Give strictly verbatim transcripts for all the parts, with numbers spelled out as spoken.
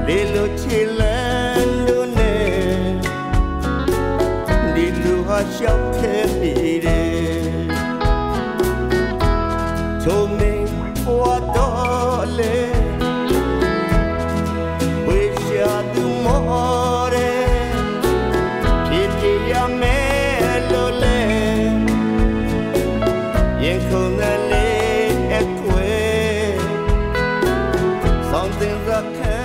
Lilo chilando ne Lilo ha shopte bide Tome wa dole We sha du more Piti ya melo le Yen kona le ekwe Something that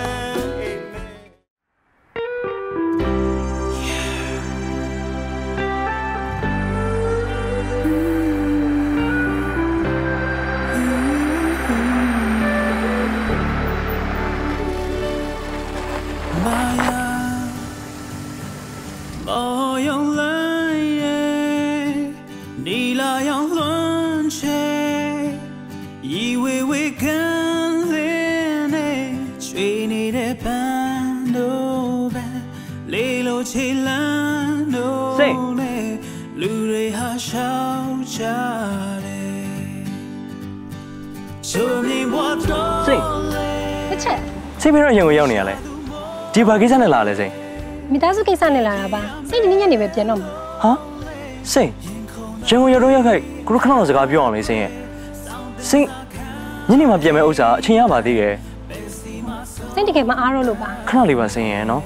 Say me not young or young, do you bag is an alale? Mitazuki Sanela, say the Nini with Piano. Huh? Say, Joe, you're doing okay. Crocodiles are beyond, say. Say, Nini Piame Osa, Chiama, dear. Send to get my Aroluba. Can't was saying, no?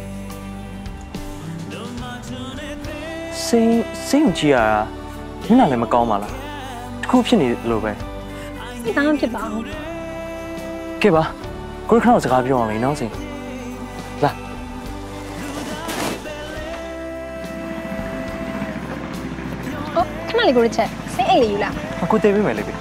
Say, sing Gia, you're not a Macomala. Cooption is low. Sit down to bow. Kiba. Crocodiles are beyond, no thing. La. Oh, can I go to check? Say, you laugh. I could tell you, my lady.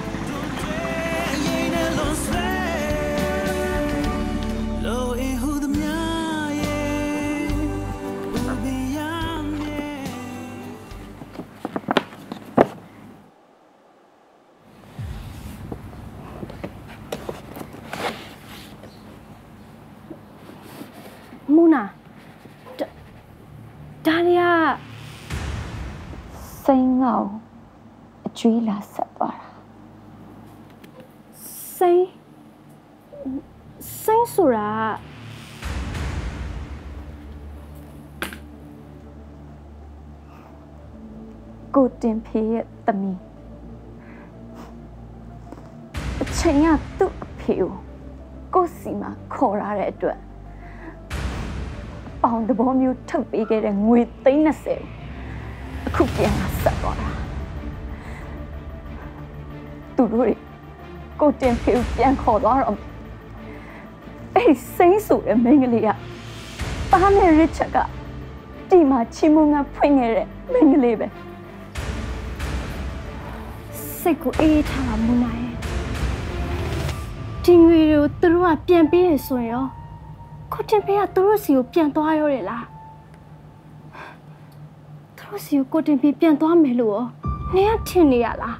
Muna, Daria, saying now, a tree last supper. Say, say, Sura. Good in pay at the me. A chain to appeal. Go see my Cora at it. On the bomb you took big and within a sail. A cookie and a supper. To do it, go to him and call arm. A say so a minglia. Bane Richaga. Dima Chimunga Pringere, Minglibe. Seco eight Munae. Tingu through a pian be so yo. Couldn't pay a Torosio pianto iorella. Torosio couldn't be pianto melo, near Tiniala.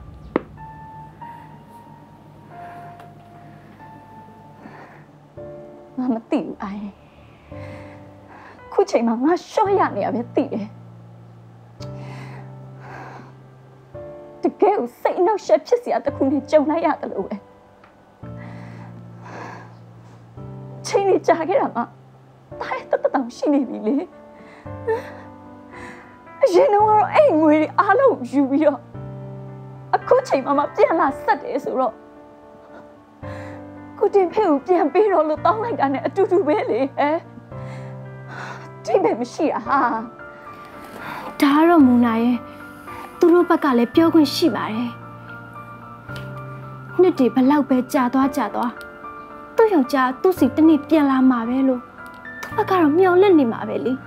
Mamma, I could say, Mamma, show ya near the The girl say no ships at the Kuni Jonah at the way. Chini Jaggerama, I thought she needed. You know, our angry, I love you. A coach, Mamma, Piana said is wrong. Couldn't pay Pian be all the tongue like an to do really, eh? Timmy, she, ah. Tara Munae, Turupacale, Piogun Shibare. Nitty, but loud bed Jadwa Jadwa. To your jar to sit the Nipiala Mavelo. To a caramel Lenny Maveli.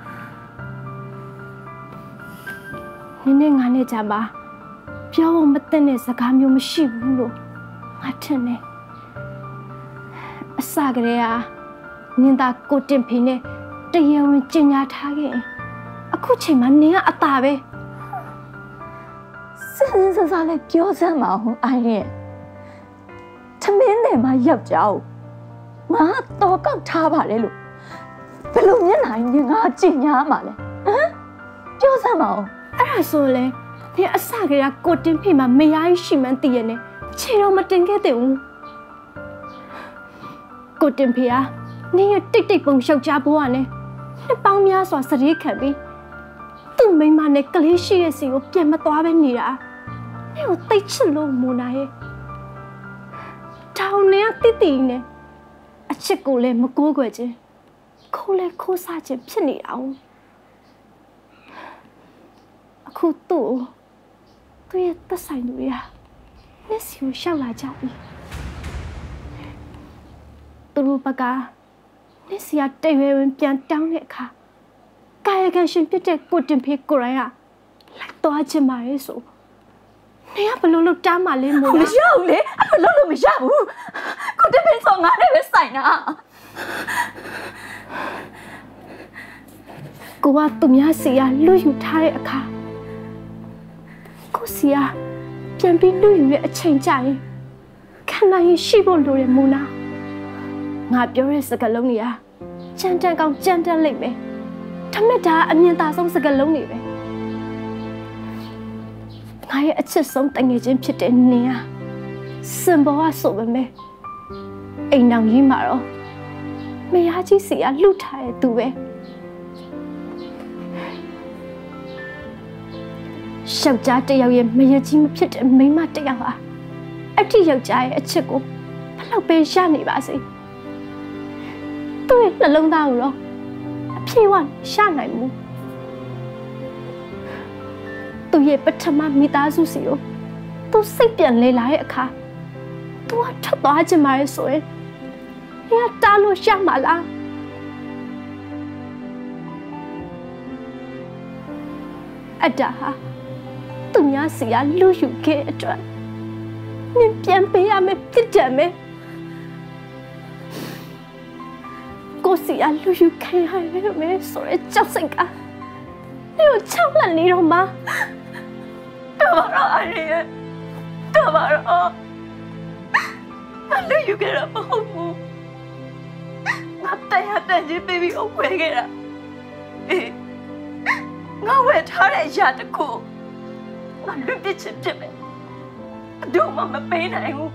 Ninning Anejaba. Pio Matenes a camion machine. Atene. A sagrea. Ninda Cotimpine. The year in Ginia Tage. A coachman near a tabe. Since I let yourself out, I hear. To me, my yup jow. Ma talk of Tabarello. Below I knew not Ginia Male. Eh? Yourself. Arasole. The Asagria Cotimpima may I shimantiene. Chiro Matingetu. Cotimpia. 你也对对碰小家不完呢，你帮面说实力看比，都没嘛呢，格里西的时候变么多呗你啦，你有对吃路木那耶，头呢弟弟呢，啊吃过来没过过去，过来过啥子骗你啊？哭多，都也得晒路呀，你是有想来家里，都路不噶。你是要对外人变当的卡，该个先别在固定皮过来啊，来多几码的数，你要不录录加码嘞么？ 不要嘞，不录录不要，固定皮从哪里会晒呢？ กูว่าตุ่มยาเสียลุยอยู่ท้ายอะค่ะกูเสียเปลี่ยนไปลุยอยู่ในเชิงใจขณะที่ชีวิตลุยมูนาငါပြောတဲ့စကားလုံးတွေကကြမ်းတမ်းကောင်းကြမ်းတမ်းလိမ့်မယ်။ဒါမဲ့ဒါအမြင်သာဆုံးစကားလုံးတွေပဲ။ငါရဲ့အချစ်ဆုံးတငယ်ချင်းဖြစ်တဲ့နင်ကစင်ပေါ်ကဆိုပေမဲ့အိမ်တော်ကြီးမှာတော့မယားကြီးစီကလှုပ်ထားတဲ့သူပဲ။ယောက်ျားတစ်ယောက်ရဲ့မယားကြီးမဖြစ်တဲ့မိန်းမတစ်ယောက်ဟာအဲ့ဒီယောက်ျားရဲ့အချစ်ကိုဘယ်လောက်ပဲရနေပါစေ။သူ့ရဲ့နှလုံးသားကိုတော့အပြည့်အဝရှာနိုင်မှုသူ့ရဲ့ပထမမိသားစုစီကိုသူစိတ်ပြန်လဲလာတဲ့အခါသူကထွက်သွားခြင်းပါလေဆိုရင်你要打落下马啦အတားဟာသူများစီကလူယူခဲ့အတွက်နင်ပြန်ပေးရမယ်ဖြစ်တယ်မယ်ကိုစီကလူယူခဲ့ရမယ်ဆိုရဲကြောက်စိတ်က你有超了你了吗？ တော်ပါတော့အရင်တော်ပါတော့အလူယူခဲ့တာမဟုတ်ဘူးငါတန်ရတန်ချင်းပေးပြီးအဝယ်ခဲ့တာအေးငါဝယ်ထားတဲ့အရာတစ်ခုငါလွတ်ပြစ်ချင်ဖြစ်မယ်ဘယ်သူမှမပေးနိုင်ဘူး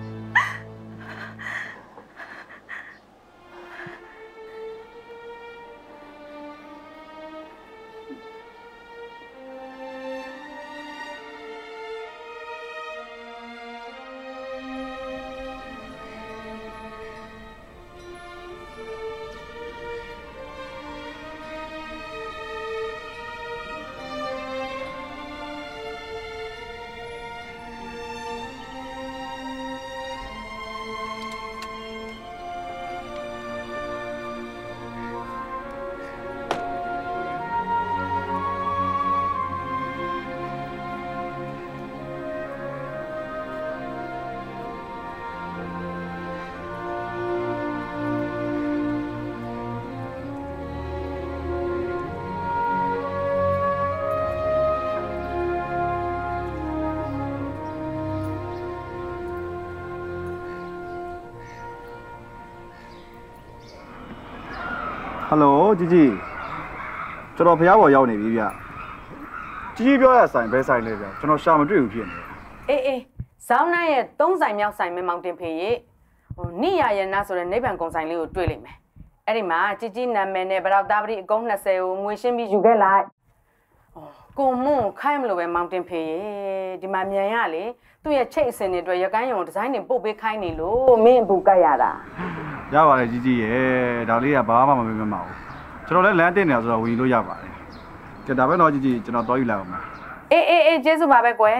ဟယ်လိုជីជីကျွန်တော်ဖျားပေါ်ရောက်နေပြီဗျជីជីပြောရဆိုင်ဘဲဆိုင်လဲဗျကျွန်တော်ရှာမတွေ့ဘူးဖြစ်နေအေးအေးဇောင်းနိုင်ရဲ့သုံးဆိုင်မြောက်ဆိုင်မဲမောင်တင်ဖေးရဲ့ဟိုနိယာရဲ့နာဆိုတဲ့နိဗ္ဗာန်ကုံဆိုင်လေးကိုတွေ့လိမ့်မယ်အဲ့ဒီမှာជីជីနာမည်နဲ့ဗရောက်သားပတိအကုန်း၂၀ကိုငွေရှင်းပြီးယူခဲ့လိုက်ဟိုကိုမွန်းခိုင်းမလို့ပဲမောင်တင်ဖေးရဲ့ဒီမှာမြန်ရလေသူ့ရဲ့ချိတ်အစင်တွေအတွက်ရကိုင်းရုံဒီဇိုင်းတွေပို့ပေးခိုင်းနေလို့မင်းအပူကတ်ရတာရပါတယ်ជីជីရဲ့ဒါလေးကဘာမှမမေ့မမအောင်ကျွန်တော်လည်းလမ်းတင်နေဆိုတော့ဝင်လို့ရပါတယ်ကြည့်ဒါပဲတော့ជីជីကျွန်တော်တော့ယူလိုက်အောင်ပါအေးအေးအေးကျေးဇူးပါပဲကွယ်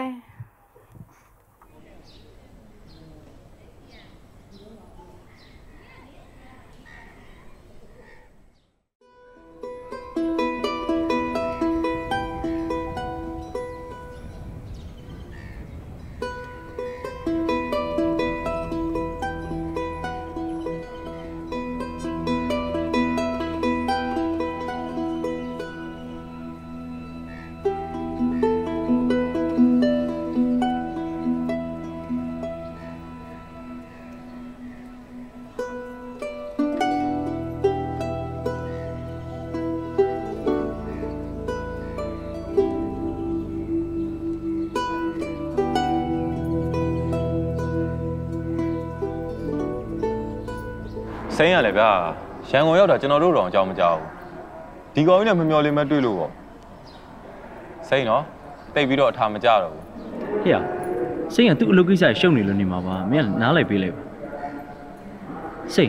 စိမ်းရလေဗျာရန်ကုန်ရောက်တာကျွန်တော်တို့တော့အကြောင်းမကြောက်ဘူးဒီကောင်ကြီးနဲ့မမျော်လင့်မဲ့တွေ့လို့ပေါ့စိမ်းနော်တိတ်ပြီးတော့အထာမကြတော့ဘူးဟေ့ရစိတ်ကသူ့အလုပ်ကိစ္စရှုပ်နေလို့နေမှာပါမင်းကနားလိုက်ပေးလိုက်ပါစိတ်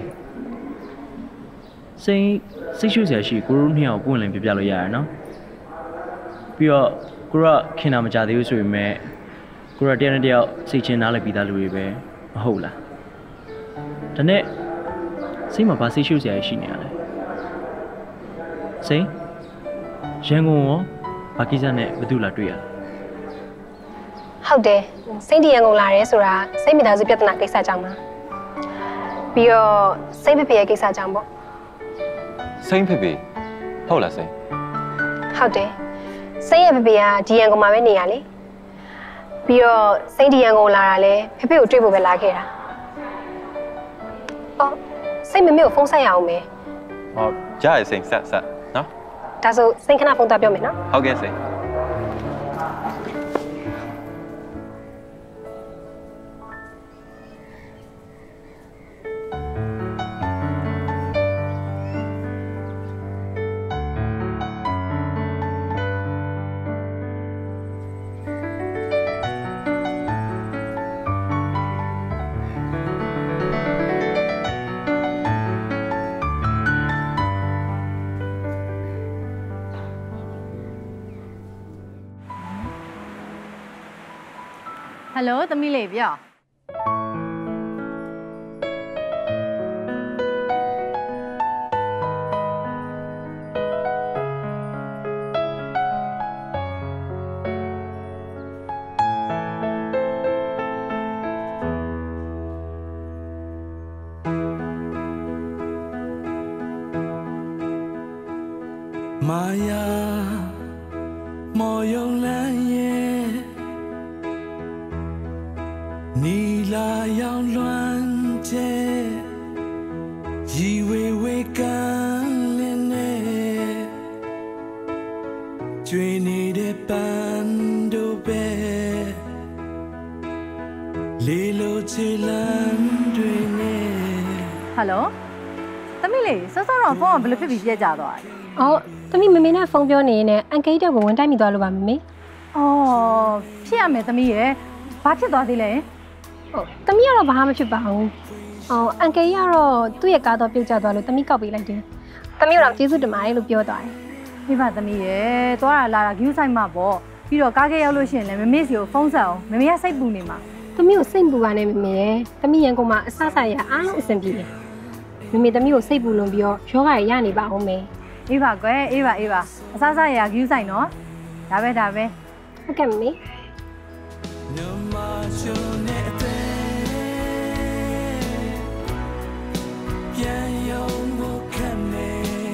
စိတ်စိတ်ရှုပ်စရာရှိကိုရိုနှစ်ယောက်ပွင့်လင်းပြပြလို့ရရနော်ပြီးတော့ကိုရခင်တာမကြသေးဘူးဆိုပေမဲ့ကိုရတယောက်နဲ့တယောက်စိတ်ချင်းနားလိုက်ပြီးသားလူတွေပဲမဟုတ်လားဒါနဲ့စိတ်မှာဘာစိတ်ရှုပ်စရာရှိနေရလဲစိတ်ရန်ကုန်ရောဘာကိစ္စနဲ့ဘယ်သူလာတွေ့ရလဲဟုတ်တယ်စိတ်တရန်ကုန်လာရဲဆိုတာစိတ်မိသားစုပြဿနာကိစ္စကြောင့်ပါပြီးတော့စိတ်ဖေဖေရဲ့ကိစ္စကြောင့်ပေါ့စိမ်းဖေဖေဟုတ်လားစိမ်းဟုတ်တယ်စိတ်ရဲ့ဖေဖေကဒီရန်ကုန်မှာပဲနေရလေပြီးတော့စိတ်ဒီရန်ကုန်လာတာလဲဖေဖေကိုတွေ့ဖို့ပဲလာခဲ့တာအော်စိတ်မမေကိုဖုန်းဆက်ရအောင်မယ်ဟုတ်ကြားရစိမ်းဆက်ဆက်နော်ဒါဆိုစိတ်ခဏဖုန်းသွားပြောမယ်နော်ဟုတ်ကဲ့စိမ်းဟယ်လိုသမီးလေးပြောမာယာမော်ယုံလန်းရဲ့နီလာရောင်လွမ်းကျဲရီဝေဝေကန်လင်းနဲ့ကျွေးနေတဲ့ပန်းတို့ပဲလေးလိုချီလန်းတွေနဲ့ဟယ်လိုသမီးလေးစောစောတော့ဖုန်းကဘယ်လိုဖြစ်ပြီးပြက်ကြသွားလဲအော်သမီးမမေနဲ့ဖုန်းပြောနေရင်အန်ကိတ်တဲ့ကိုဝင်တိုက်မိသွားလို့ပါမမေအော်ဖြစ်ရမယ်သမီးရဲ့ဘာဖြစ်သွားသေးလဲဟုတ်သမီးကတော့ဘာမှမဖြစ်ပါဘူးအော်အန်ကိတ်ကတော့သူ့ရဲ့ကားတော့ပြုတ်ကျသွားလို့သမီးကောက်ပေးလိုက်တယ်သမီးကတော့ကျေးဇူးတင်ပါတယ်လို့ပြောသွားတယ်မိဘသမီးရဲ့သွားတာလာတာဂယူးဆိုင်မှာပေါ့ပြီးတော့ကားကရောက်လို့ရှိရင်လည်းမမေစီကိုဖုန်းဆက်အောင်မမေကစိတ်ပူနေမှာသမီးကိုစိတ်ပူပါနဲ့မမေရဲ့သမီးရန်ကုန်မှာအဆဆရအားလုံးအဆင်ပြေတယ်မမေသမီးကိုစိတ်ပူလွန်ပြီးတော့ယောဂရရနေပါအောင်မေအေးပါကွယ်အေးပါအေးပါအစားစားရဂယူးဆိုင်နော်ဒါပဲဒါပဲဟုတ်ကဲ့မမေပြန်ရုံကိုခက်နေ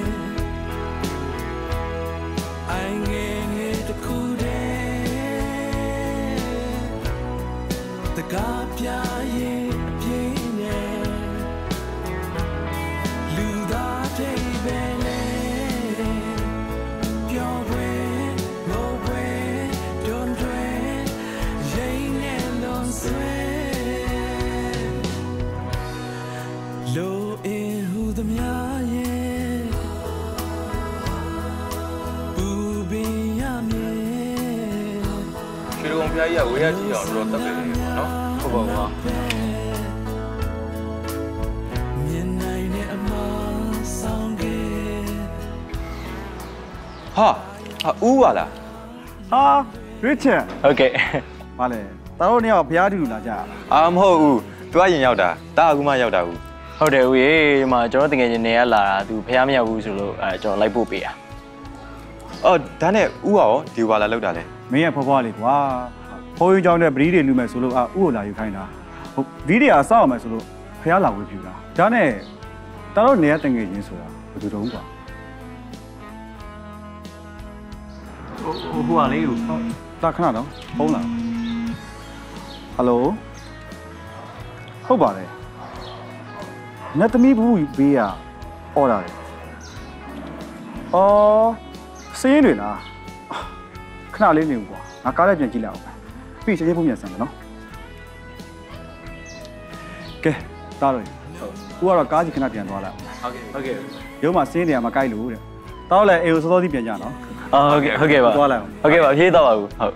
အိုင်ငယ်ငယ်တခုတည်းတကားပြရဲ့အပြင်းနဲ့လူသားတွေပဲလေပြောွယ်လို့ွယ်တွန်းတွယ်ရိမ်နဲ့လုံးဆွဲလိုအင်းဟူသမျှရဲ့ပူပင်ရမြေရွှေကုန်းဖျားကြီးကဝေးရကြည့်အောင်တော့တက်တယ်နော်ဟုတ်ပါဘူးဟာမြင်နိုင်တဲ့အမဆောင်ကေဟာဟာဦးပါလားဟာရစ်ချန်ဟုတ်ကဲ့ဘာလဲတအားတို့နှစ်ယောက်ဖျားတူလာကြအာမဟုတ်ဘူးသူကရင်ရောက်တာတာအခုမှရောက်တာဘူးဟုတ်တယ်ဦးရေဒီမှာကျွန်တော်တကယ်ချင်းနေရလာတာသူဖះမရောက်ဘူးဆိုလို့အဲကျွန်တော်လိုက်ပို့ပေးတာအော်ဒါနဲ့ဦးရောဒီဝါလာလောက်တာလဲမင်းရဲ့ဖွားဖွားလေးကွာဖိုးရင်ကြောင်းတဲ့ဗီဒီတွေလူမဲ့ဆိုလို့အာဥကိုလာယူခိုင်းတာဟုတ်ဗီဒီကအဆောက်အောင်မယ်ဆိုလို့ဖះလာဝေးပြူတာဒါနဲ့တအားတို့နေရတကယ်ချင်းဆိုတာဘယ်သူတုံးကွာဟိုဟိုဟာလေးကိုတာခဏတော့ဖုန်းလာဟယ်လိုဟုတ်ပါတယ်နတ်သမီးဘူးဘေးကအော်တာလေအော်စင်းတွေလားခဏလေးနေဦးကွာငါကားလေးပြန်ကြည့်လိုက်အောင်ပြီးချက်ချင်းဖုန်းပြန်ဆန်မယ်နော်ကဲတားလို့ကိုကတော့ကားကြီးခဏပြန်သွားလိုက်ဟုတ်ကဲ့ဟုတ်ကဲ့ရုံးမှာစင်းနေရမှာကြိုက်လို့တဲ့တောက်လည်းအေကိုစောစောကြီးပြန်ကြနော်အော်ဟုတ်ကဲ့ဟုတ်ကဲ့ပါသွားလိုက်အောင်ဟုတ်ကဲ့ပါဖြေးတော့ပါဘူးဟုတ်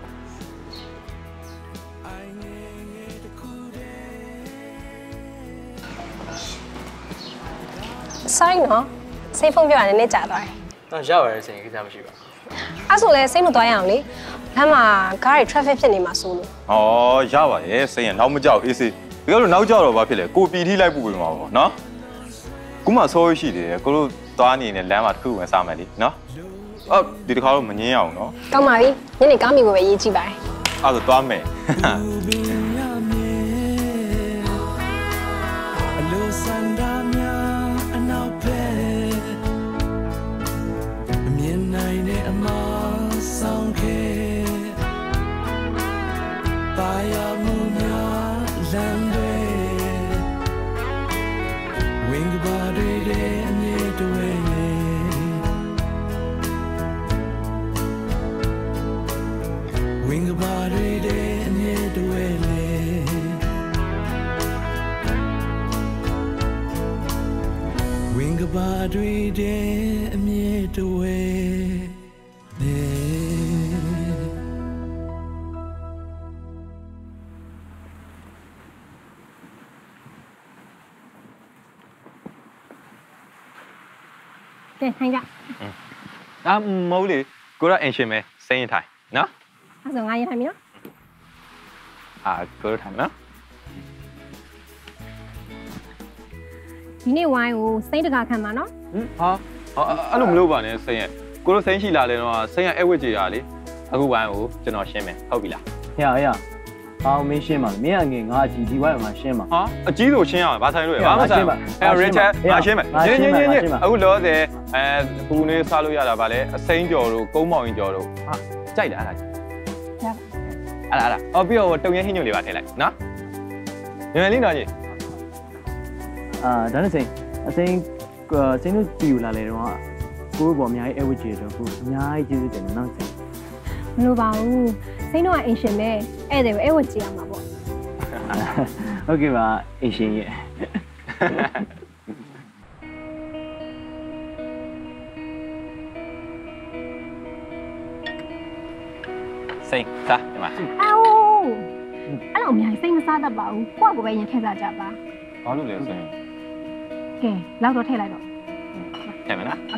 sorry နော်စိတ်ဖုန်းပြောရတယ်နည်းကြာသွားတယ်တော့ရောက်ရတဲ့စိန်ကိစ္စမရှိပါဘူးအဲ့ဆိုလဲစိတ်မသွားရအောင်လေလမ်းမှာကားတွေ traffic ဖြစ်နေမှာစိုးလို့ဩရပါရဲ့စိတ်ရနောက်မကြောက်အေးစေးဒီကတော့နောက်ကြောက်တော့ဘာဖြစ်လဲကိုပီထိလိုက်ပူပေးမှာပေါ့နော်ခုမှဆိုးရှိသေးတယ်ကိုတို့သွားနေနဲ့လမ်းမှာတစ်ခုဝင်စားမယ်လीနော်အော်ဒီတစ်ခါတော့မငင်းရအောင်နော်ကောင်းပါပြီညနေကားမိကိုပဲရေးကြည့်ပါတယ်အဲ့ဒါသွားမယ် Wing about it and yet the way Wing about it and yet the way Okay, hang up. À, mẫu đi, cô đã anh xem mày, xem thải, nó. À, rồi ngay thải mi nó. À, cô đã thải nó. Đi này ngoài u, xem được cả mà nó. Ừ, hả? À, anh không lâu bạn này xem. Cô đã xem chỉ là lên nó, xem em quay chỉ là đi. À, cô bạn u, cho nó xem mày, không bị là. Ya ya. À, mình xem mà, mình anh nghe ngã chỉ đi vào mà xem mà. Hả? À, chỉ đồ xem à, ba thay rồi, ba mà xem. À, Richard, ba xem mày. Nhớ nhớ nhớ nhớ. À, cô nói thế, à, cô này sao rồi là ba lẽ, xem cho rồi, câu mò in cho rồi. À, chạy đã là. Dạ. À là à. Ờ, bây giờ trong những hình nhiều để bạn thấy lại, nó. Nhưng mà lý nói gì? À, đó là gì? À, xem, xem nó chịu là lẽ đó. Cô bỏ nhà em với chị rồi, cô nhà chị thì nó xem. Lưu bảo, xem nó anh xem mẹ, em đều em với chị mà bộ. Ok bà, anh xem vậy. Xem, sao? Mà. Ao, anh làm nhà xem sao đã bảo, qua của bây giờ khai ra chả ba. Có lúc nào xem? Ok, lao đó thay lại rồi. Xem mà nó. Ok.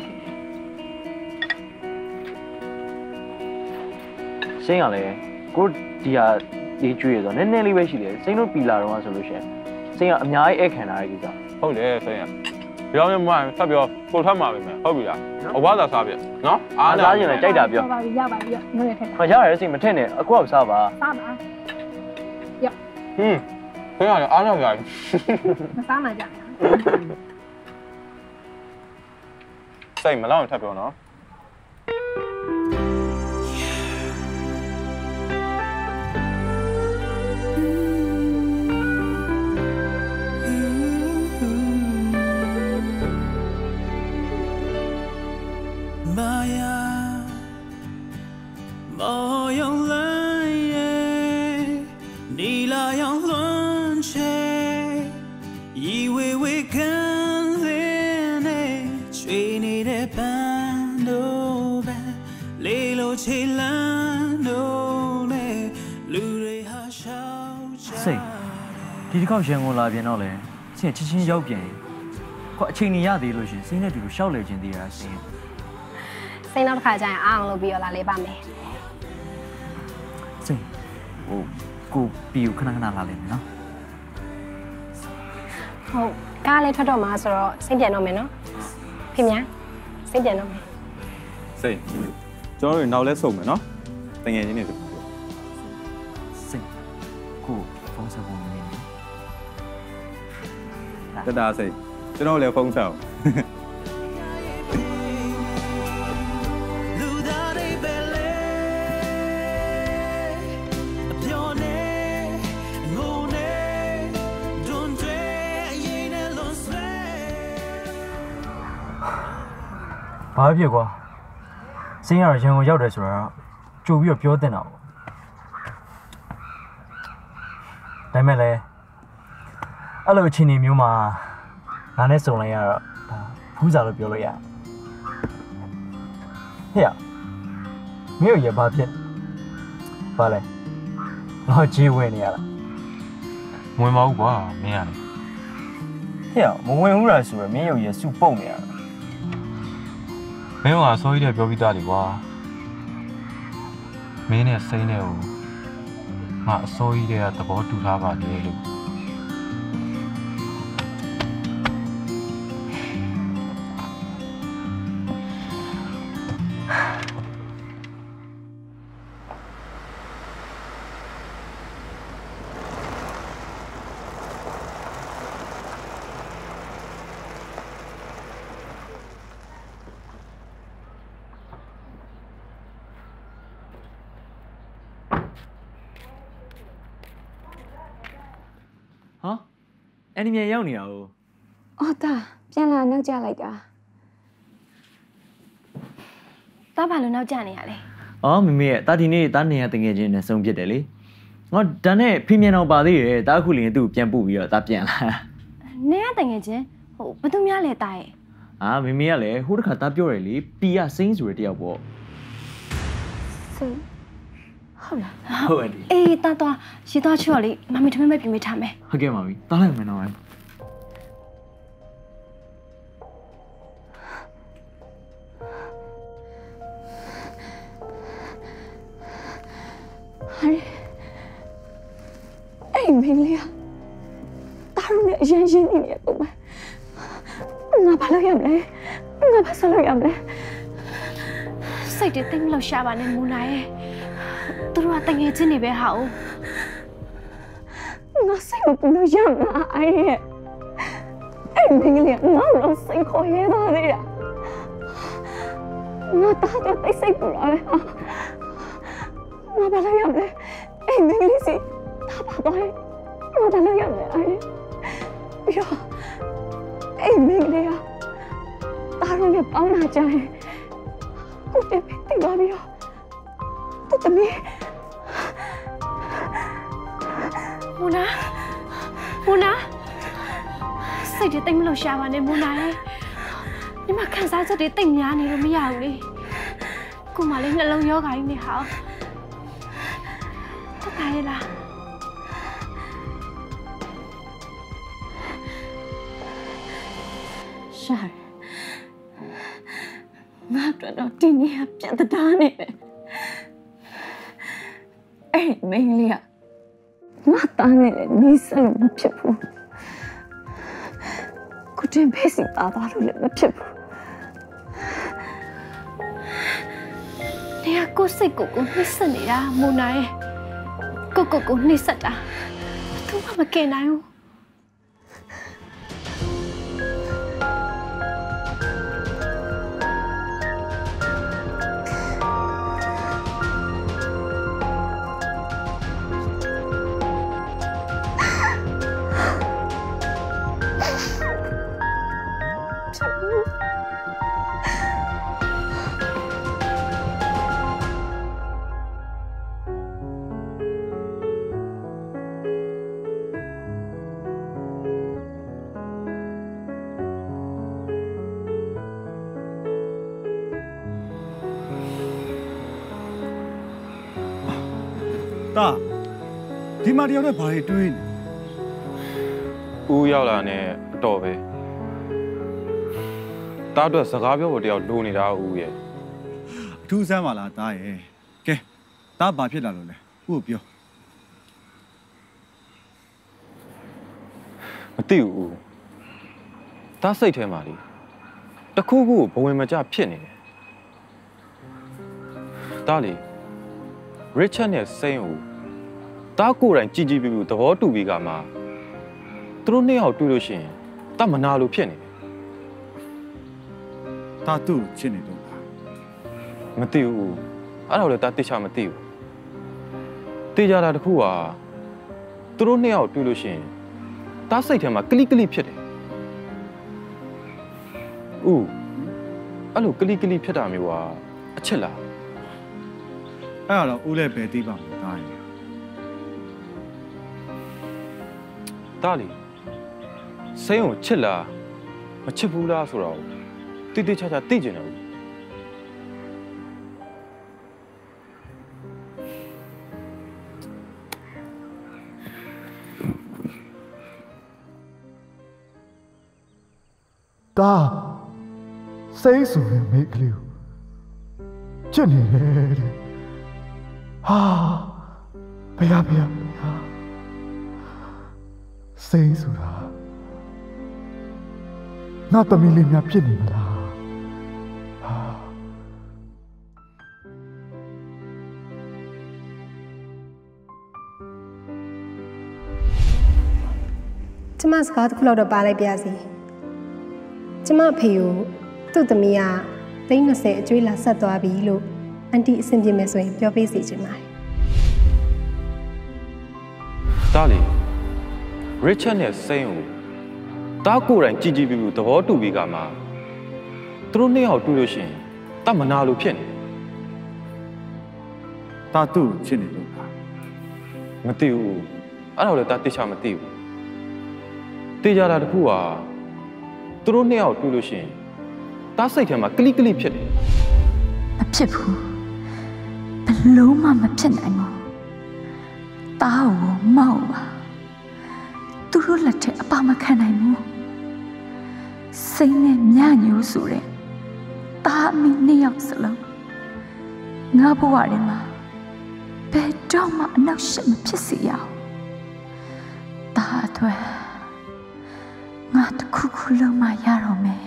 Xem à lẽ, cô đi à đi chơi rồi, nên nên đi về xí lẽ, xem nó bị là rồi mà sao vậy? Xem à, nhà ấy khăn nào cái gì? Không để xem à. Bây giờ mà sao bây giờ cô thăm mà mình không bị à? Ở bao giờ sao vậy? Nó? À, sao vậy này chạy đạp vậy? Vào vào vào vào, nó để thay. Mà giá này xem mà thế này, cô làm sao bà? Sao mà? Dạ. Ừ. Thế là ăn không vậy? Nó sao mà vậy? Xem mà lâu thật rồi nó. Maya, mơ yang lên, đi là yang luân chế,以为会跟连呢，追你的伴都伴，泪流起蓝都呢，路人好笑着。 Xem, đi đi khảo xem ngôn là biến nào lẽ, xem chín chín giáo biến, có chuyện này ya đi rồi chứ, xem này đi rồi sao lại chuyện đi ra xem. Xem nó khai ra ăn luôn bây là lấy ba mẹ. Xem, ô, cô biểu khả năng nào là lên nó. Hậu, cá lấy thoát đồ mà rồi xem tiền nó mẹ nó. Phim nhá, xem tiền nó mẹ. Xem, cho nó nào lấy sủng rồi nó. Tình nghe như này được. Xem, cô phong sao hồn mình. Tất đa xem, cho nó lấy phong sao. Bao nhiêu quá? Sinh ở trường giáo được rồi, chủ yếu biểu tình nào? Đại mẹ lẽ, ở lâu chín niệm mà, ငါနဲ့စုံလိုက်ရတော့ဒါဖူးစာလို့ပြောလို့ရဟဲ့မင်းရဘာဖြစ်ဘာလဲငါကြီးဝင်နေရလားဝင်မဟုတ်ကွာမင်းရတယ်ဟဲ့မဝင်ဘူးလားဆိုရမင်းရုပ်ရစုပုတ်နေရတာမင်းကဆိုရီတဲ့ပြောပြီးသားလေကွာမင်းနဲ့စိမ့်နဲ့ကိုငါအစိုးရတဲ့သဘောတူထားပါလေလို့ဟာအန်နီမြန်ရောက်နေတာ哦အော်တာပြန်လာနောက်ကျလိုက်တာတာဘာလို့နောက်ကျနေရလဲအော်မမေရဲ့တာဒီနေ့တာနေရတငယ်ချင်းနဲ့စုံပြစ်တယ်လေငါဒါနဲ့ဖေးမြန်တော့ပါသေးတယ်တာအခုလင်းသူ့ပြန်ပို့ပြီးတော့တာပြန်လာနေရတငယ်ချင်းဟိုဘသူများလဲတာရဲ့အာမမေကလည်းဟိုတခါတာပြောတယ်လေပီရစိမ့်ဆိုတဲ့တယောက်ပေါ့စိမ့်ဟုတ်လားဟုတ်တယ်အေးတာတော့ရေသွားချော့လေမမီထမင်းမဲ့ပြင်ပေးထားမယ်ဟုတ်ကဲ့ပါပြီတားလိုက်မယ်နော်ဟဲ့အဲ့မင်းလေးတာရုံနဲ့အရင်ရင်းနေနေပုံမှာငါဘာလို့ရမလဲငါဘာဆက်လို့ရမလဲစိတ်တွေတိတ်မလို့ရှာပါနဲ့မူနာရဲ့သူတို့ကတငယ်ချင်းတွေပဲဟာဦးငါစိတ်မပူလို့ရမှာအဲ့ရဲ့အဲ့မင်းကလေးငါ့ကိုစိတ်ခေါ်ရဲသားသေးတာငါတားတော့တိတ်စိတ်ပူလာပဲငါဘာလို့ရမလဲအဲ့မင်းကလေးစီတားပါတော့ငါဘာလို့ရမလဲအဲ့ပြီးတော့အဲ့မင်းကလေးကတားရုံနဲ့ပေါင်းလာကြရင်ကိုတက်ပြီးတိတ်သွားပြီးတော့တမီးမူနာမူနာစိတ်တွေတိတ်မလို့ရှာပါနဲ့မူနာရဲ့ဒီမှာခံစားချက်တွေတိတ်များနေလို့မရဘူးလေကိုမလေးနှလုံးယောဂါကြီးနေဟာတက်ပါရဲ့လားရှာငါတို့တော့ဒီနေ့ပြတ်သားနေတယ်အဲ့မင်းလေးကငါတားနေတယ်နေစလို့မဖြစ်ဘူးကိုတင်ဖေးစီပါပါလို့လည်းမဖြစ်ဘူးနေရကိုစိတ်ကိုကိုနှိစက်နေတာမူနာရဲ့ကိုကိုကိုနှိစက်တာသူမှမကင်နိုင်ဘူးတာဒီမှာတယောက်နဲ့ဘာတွေတွေးနေဦးရောက်လာနဲ့အတော်ပဲတားအတွက်စကားပြောဖို့တယောက်လိုနေတာဦးရဲ့အထူးဆန်းပါလားတားရဲ့ကဲတားဘာဖြစ်လာလို့လဲဦးကိုပြောမသိဘူးဦးတားစိတ်ထဲမှာလေတခုခုကိုဘဝင်မကျဖြစ်နေတယ်တားလေRichard နဲ့စိမ့်ကိုတားကိုယ်တိုင်ကြည်ကြည်ပြူပြူသဘောတူပြီးကမှသူတို့နှစ်ယောက်တွေ့လို့ရှိရင်တားမနာလို့ဖြစ်နေတယ်တားသူ့ချစ်နေတော့မသိဘူးအဲ့တော့လေတားတိချာမသိဘူးတေးကြတာတခုကသူတို့နှစ်ယောက်တွေ့လို့ရှိရင်တားစိတ်ထဲမှာကလိကလိဖြစ်တယ်ဦးအဲ့လိုကလိကလိဖြစ်တာမျိုးကအချစ်လားအဲ့တော့ဦးလည်းပဲသိပါမယ်တားရင်တားလီစိမ့်ကိုချစ်လားမချစ်ဘူးလားဆိုတော့တိတိကျကျသိကျင်တယ်တာစိတ်ဆိုရင်မိတ်ကလေးကိုချစ်နေတယ်တဲ့ဟာဘယ်ရဘယ်ရဘယ်ရစိတ်ဆိုတာငါသမီးလေးများဖြစ်နေမလားဟာကျမစကားတစ်ခုလောက်တော့ပါလိုက်ပြစီကျမအဖေကိုသူ့သမီးကသိန်း၂၀အကျွေးလာဆက်သွားပြီလို့အန်တီအဆင်ပြေမယ်ဆိုရင်ပြောပေးစီချင်ပါတယ်တားလေ Richard နဲ့စိန်ကိုတားကိုယ်တိုင်ကြည်ကြည်ပြူသဘောတူပြီးကမှသူတို့နှစ်ယောက်တွေ့လို့ရှိရင်တမနာလို့ဖြစ်နေတာသူ့ချစ်နေလို့လားမသိဘူးအဲ့ဒါလည်းတားတိချာမသိဘူးတေးကြတာတခုကသူတို့နှစ်ယောက်တွေ့လို့ရှိရင်တားစိတ်ထဲမှာကလိကလိဖြစ်တယ်မဖြစ်ဘူးဘလို့မှမဖြစ်နိုင်ဘူးတားကိုမောက်ပါသူတို့လက်ထက်အပါမခံနိုင်ဘူးစိတ်နဲ့ညညူးဆိုတဲ့တားအမိနှစ်ယောက်စလုံးငါဘဝထဲမှာဘယ်တော့မှအနောက်ရှက်မဖြစ်စေရအောင်တားအတွက်ငါတခုခုလုံးမရတော့မယ်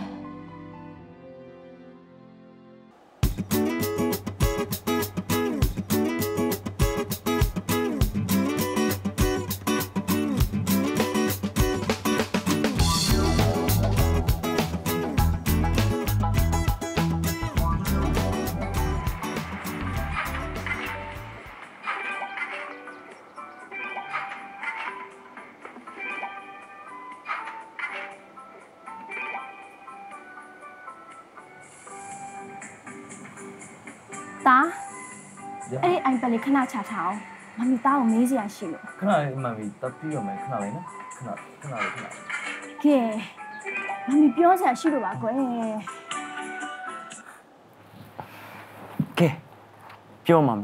တာအဲ့ဒီအိုင်ပက်လေးခဏချထားအောင်မမီသားကိုမေးစရာရှိလို့ခဏလေးမမီတက်ပြီးတော့မယ်ခဏလေးနော်ခဏခဏလေးခဏကဲမမီပြောစရာရှိလို့ပါကွယ်ကဲပြောမမီ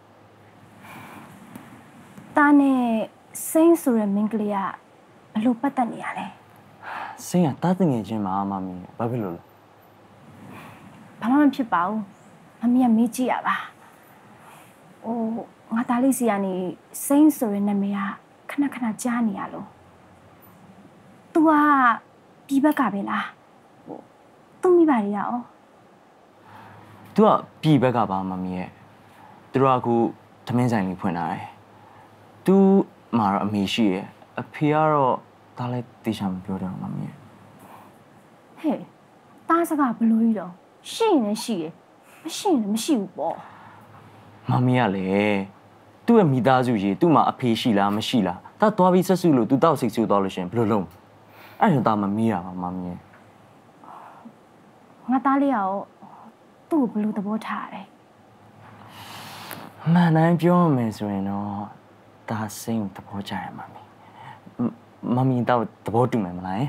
တာနဲ့စိမ့်ဆိုတဲ့မင်းကလေးကဘလို့ပတ်သက်နေရလဲစိန်ကတားတငယ်ချင်းမှာမမီဘာဖြစ်လို့လဲဘာမှမဖြစ်ပါဘူးမမီကမေးကြည့်ရပါဟိုငါသားလေးစီကနေစိမ့်ဆိုတဲ့နာမည်ကခဏခဏကြားနေရလို့ तू ကဒီဘက်ကပဲလားဟိုသူမိပါလေရော तू ကပြည်ဘက်ကပါမမီရဲ့သူတို့ကအခုသမင်းဆိုင်လေးဖွင့်လာတယ် तू မှာတော့အမေရှိရဲ့အဖေကတော့ဒါလည်းတေချာမပြောတော့မမီရဲ့ဟဲ့တားစကားဘလို့ကြီးတော့ရှိရင်လည်းရှိရမရှိရင်လည်းမရှိဘူးပေါ့မမီကလည်းသူ့ရဲ့မိသားစုကြီးသူ့မှာအဖေရှိလားမရှိလားဒါသွားပြီးဆက်စုလို့ तू တောက်စိတ်ဆူသွားလို့ရှင်ဘယ်လိုလုပ်အဲ့ဒါတော့မမီးတာပါမမီရဲ့ငါသားလေးရောသူ့ကိုဘလို့သဘောထားတယ်မှန်တိုင်းပြောမယ်ဆိုရင်တော့ဒါစိန်ကိုသဘောကျတယ်မမီမမီတော့သဘောတူမယ်မလား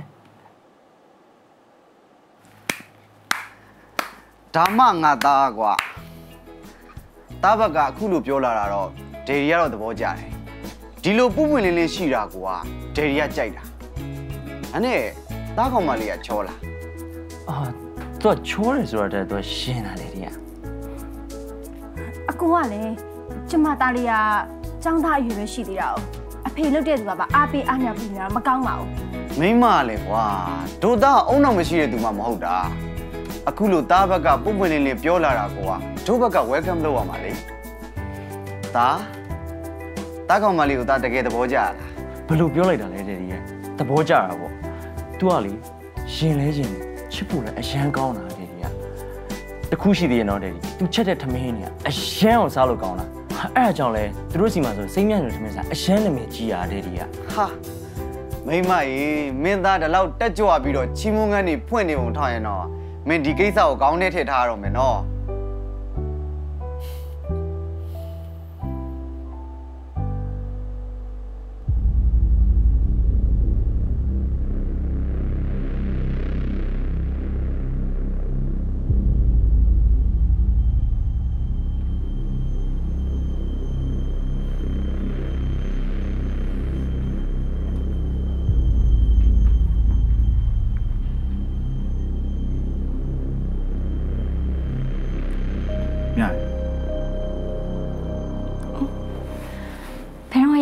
ဒါမှငါသားကွာတားဘက်ကအခုလိုပြောလာတာတော့ဒေရီကတော့သဘောကျတယ်ဒီလိုပုပွင့်လင်းလင်းရှိတာကွာဒေရီကကြိုက်တာအဲ့နဲ့တားကောင်မလေးကချောလာအာသူကချိုးတယ်ဆိုတော့သူကရှင်းတာလေဒီကအကူကလည်းကျမသားလေးကចောင်းသားအရွယ်ပဲရှိသေးတာ哦အဖေလုပ်တဲ့သူကပါအားပေးအားညာပြနေတာမကောင်းပါဘူးမိမလည်းကွာဒိုသားအုံတော့မရှိတဲ့သူမှမဟုတ်တာအခုလိုတားဘက်ကပုပွင့်လင်းလင်းပြောလာတာကွာဒိုဘက်က welcome လုပ်ရမှာလေတားတားကောင်မလေးကိုတားတကယ်သဘောကျလားဘယ်လိုပြောလိုက်တာလဲတဲ့ဒီကသဘောကျတာပေါ့ तू ကလေရှင်လဲရှင်ချစ်ဖို့လည်းအရန်ကောင်းတာတဲ့ဒီကတခုရှိသေးရဲ့နော်တဲ့ဒီ तू ချက်တဲ့ထမင်းနေကအရန်အောင်စားလို့ကောင်းတာအဲ့ဒါကြောင့်လဲသူတို့စီမှာဆိုစိမ့်မြတ်ညိုထမင်းစားအရန်နာမည်ကြီးရတဲ့ဒီကဟာမိမရေမင်းသားဒီလောက်တက်ကြွပြီးတော့ချီးမွမ်းခန်းနေဖွင့်နေပုံထားရင်တော့မင်းဒီကိစ္စကိုကောင်းနေထည့်ထားရတော့မယ်နော်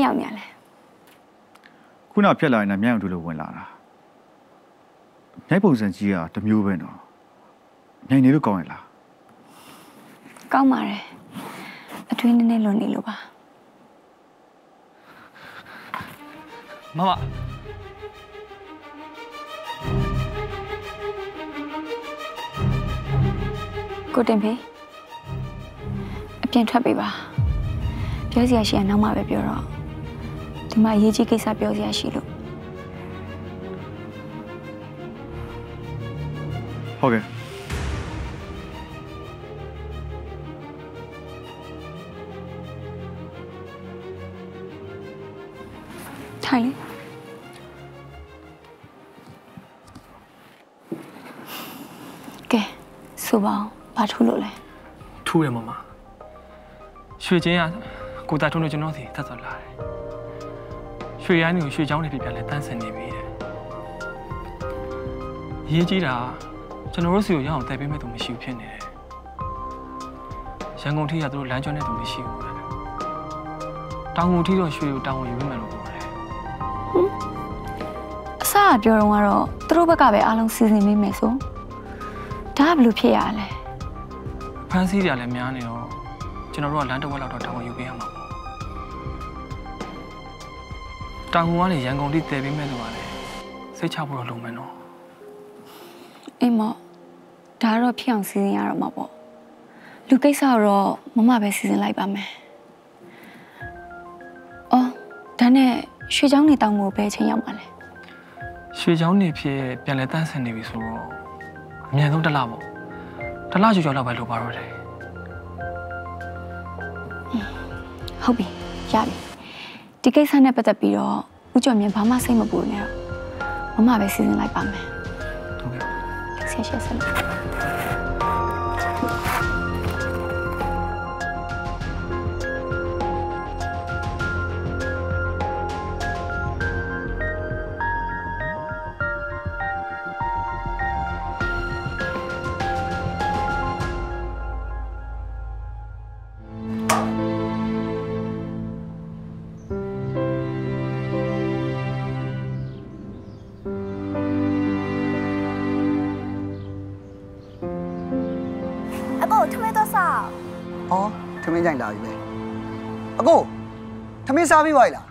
ရောက်နေရလဲခုနဖြတ်လာရင်လည်းမြန်အောင်တို့လိုဝင်လာတာမြိုက်ပုံစံကြီးကတမျိုးပဲနော်မြိုင်နေလို့ကောင်းရလားကောင်းပါတယ်အထွေးနည်းနည်းလွန်နေလို့ပါမမကိုတင်ဖေးအပြင်ထွက်ပေးပါပြောစရာရှိရင်နောက်မှပဲပြောတော့ဒီမှာအရေးကြီးကိစ္စပြောစရာရှိလို့ဟုတ်ကဲ့ထိုင်လေကဲဆိုပါအောင်ဘာထူးလို့လဲထူးတယ်မမရွှေချင်းကကိုတာထုံးတို့ကျွန်တော်စီသက်သွားလာတယ်ရွှေရိုင်းကိုရွှေချောင်းတွေပြပြလဲတန်းဆင်နေပြီတဲ့ရေးကြီးတာကျွန်တော်တို့စီကိုရအောင်တက်ပေးမဲ့သူမရှိဘူးဖြစ်နေတယ်ရန်ကုန်ထိကသူတို့လမ်းကျွမ်းတဲ့သူမရှိဘူးတဲ့တောင်ကုန်ထိတော့ရွှေကိုတောင်ဝင်ယူမယ်လို့ပြောတယ်အစကပြောတော့ကတော့သူတို့ဘက်ကပဲအားလုံးစီစဉ်မိမယ်ဆိုဒါကဘယ်လိုဖြစ်ရလဲဖန်စီးကြလည်းများနေတော့ကျွန်တော်တို့ကလမ်းတစ်ဝက်လောက်တော့တောင်ဝင်ယူပေးရမှာပေါ့တောင်ကုန်ကနေရန်ကုန်ထိတည်ပေးမယ်လို့ပါလေစိတ်ချဖို့တော့လုံမယ်နော်အေးမော့ဒါတော့ဖြစ်အောင်စီစဉ်ရတော့မှာပေါ့လူကိစ္စတော့မမပဲစီစဉ်လိုက်ပါမယ်အော်ဒါနဲ့ရွှေချောင်းနေတောင်ကိုပဲချိန်ရောက်ပါလဲရွှေချောင်းနေဖြစ်ပြန်လဲတန်းဆင်နေပြီဆိုတော့အမြန်ဆုံးတစ်လပေါ့တစ်လကျော်ကျော်လောက်ပဲလိုပါတော့တယ်ဟုတ်ပြီရပြီဒီကိစ္စနဲ့ပတ်သက်ပြီးတော့ဦးကျော်မြင့်ဘာမှစိတ်မပူနဲ့တော့မမပဲစီစဉ်လိုက်ပါမယ်ဟုတ်ကဲ့ဆက်ဆက်ဆက်ထမင်းကြိုင်လာပြီပဲအကိုထမင်းစားပြီးပါလား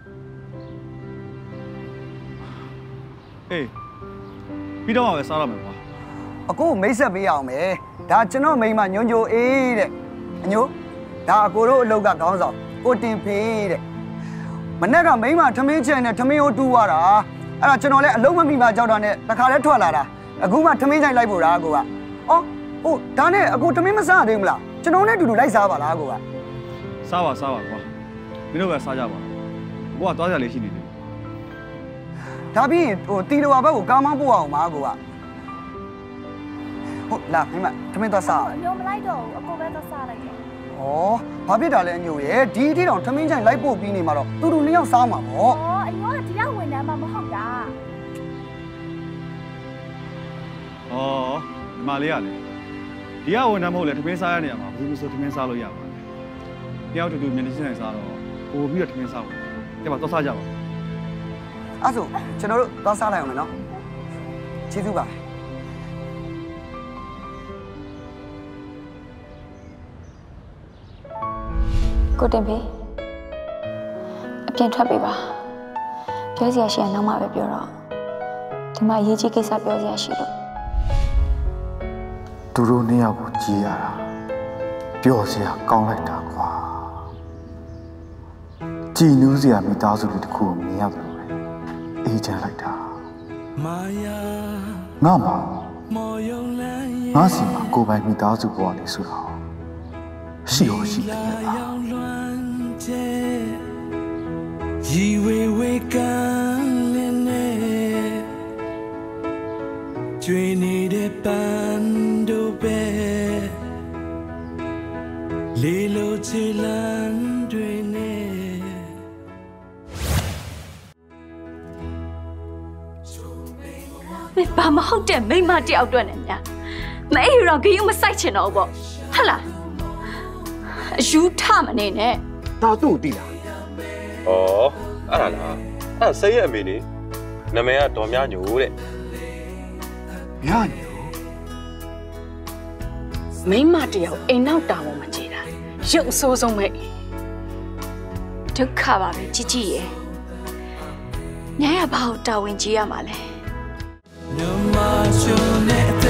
အေးပြီးတော့မှပဲစားရမယ်ကွာအကိုမိတ်ဆက်ပေးအောင်မယ်ဒါကျွန်တော်မိန်းမညွန့်ညိုအေးတဲ့အညိုဒါအကိုတို့အလုပ်ကခေါင်းဆောင်ကိုတင်ဖေးတဲ့မနေ့ကမိန်းမထမင်းချင်နဲ့ထမင်းကိုတူးသွားတာအဲ့ဒါကျွန်တော်လည်းအလုံးမမိမှကြောက်တာနဲ့တခါလဲထွက်လာတာအခုမှထမင်းကြိုင်လိုက်ဖို့တာအကိုကအော်ဟုတ်ဒါနဲ့အကိုထမင်းမစားသေးဘူးလားကျွန်တော်နဲ့အတူတူလိုက်စားပါလားကိုကစားပါစားပါကွာမင်းတို့ပဲစားကြပါကိုကသွားကြလေးရှိနေတယ်ဒါပြီးဟိုတီလိုပါဘက်ကိုကားမောင်းပို့အောင်ပါကိုကဟုတ်လာမိမထမင်းသွားစားအမျိုးမလိုက်တော့ဘူးအကိုပဲသွားစားလိုက်တယ်ဩဘာဖြစ်တာလဲအညိုရဲ့ဒီအထိတောင်ထမင်းချိုင်လိုက်ပို့ပြီးနေမှာတော့တူတူနှစ်ယောက်စားမှာပေါ့ဩအညိုကဒီရောက်ဝင်တယ်မှမဟုတ်တာဩဒီမလေးကလေဒီကဝန်ထမ်းမဟုတ်လေထမင်းစားရနေရမှာဘယ်သူမှဆိုထမင်းစားလို့ရပါဘူး။တယောက်တူတူမျက်နှာချင်းဆိုင်စားတော့ပို့ပြီးတော့ထမင်းစားပါ။ကြပါတော့စားကြပါ။အဲ့ဆိုကျွန်တော်တို့သွားစားလိုက်အောင်နော်။ကျေးဇူးပါ။ကိုတင်ဖေးအပြင်ထွက်ပေးပါ။ပြောစရာရှိရင်နောက်မှပဲပြောတော့ဒီမှာအရေးကြီးကိစ္စပြောစရာရှိလို့သူတို့နှစ်ယောက်ကိုကြည်ရတာပျော်စရာကောင်းလိုက်တာကွာကြည်နူးစရာမိသားစုတွေတခုကိုမြင်ရတယ်ပဲအေးချမ်းလိုက်တာမာယာငါမှာငါစီမှာကိုယ်ပိုင်မိသားစုပေါ်နေဆိုတော့ရှိရောရှိတယ်ပါရီဝေဝေကန်လင်းနေကျွေးနေတဲ့ပန်းတို့ပဲလေးလိုချီလန်းတွေနဲ့မဘာမဟုတ်တဲ့မိမတယောက်အတွက်နဲ့ညာမအေးတော့ဂယုမဆိုင်ချင်တော့ဘောဟလာအယူထမနေနဲ့ဒါသူ့တီးလား哦，အဲ့ဒါလားအဲ့စိတ်ရဲ့အမေလေနာမည်ကဒေါ်မြညိုတဲ့မြညိုမိမတယောက်အိမ်နောက်တာပေါ်မှာကြည်တာရုပ်အဆိုးဆုံးပဲဒုက္ခပါပဲជីជីရဲ့ညရဘာကိုတာဝန်ကြီးရမှာလဲ No more